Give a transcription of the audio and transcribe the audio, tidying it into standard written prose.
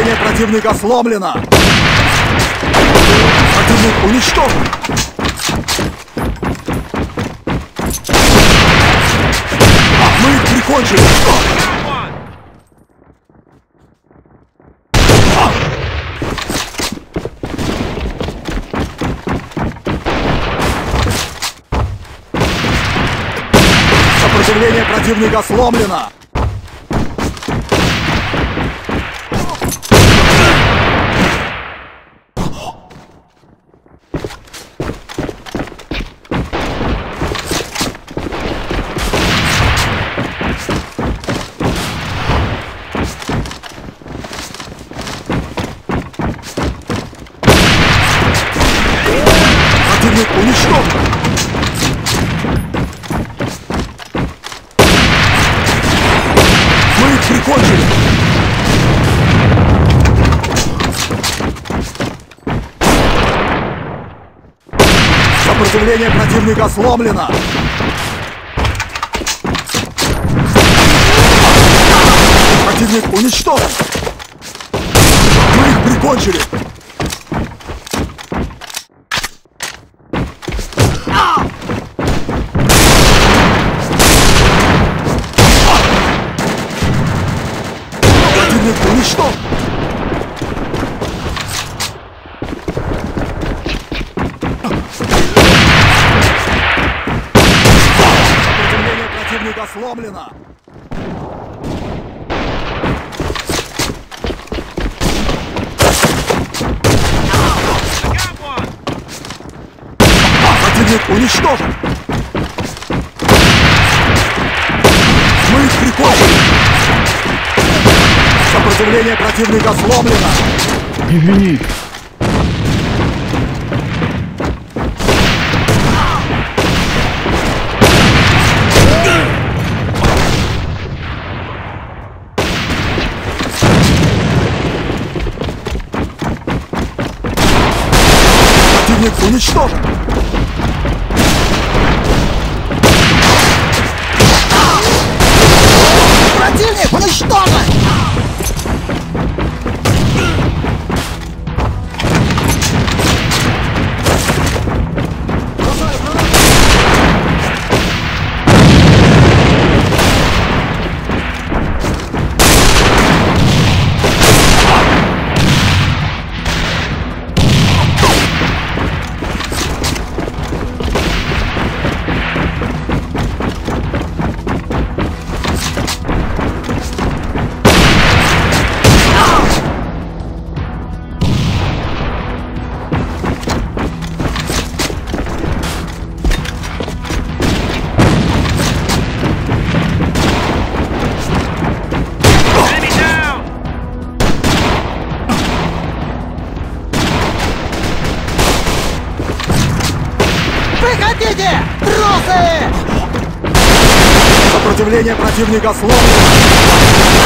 Сопротивление противника сломлено. Противник уничтожен. Мы их прикончили. Сопротивление противника сломлено. Противник уничтожен. Мы их прикончили. Сопротивление противника сломлено. Противник уничтожен. Мы их прикончили. Противник уничтожен. Сопротивление противника сломлено. Противник уничтожен. Мы их прикончили. Сопротивление противника сломлено. Извини. Противник уничтожен. Противник уничтожен. Выходите, трусы! Сопротивление противника сломлено.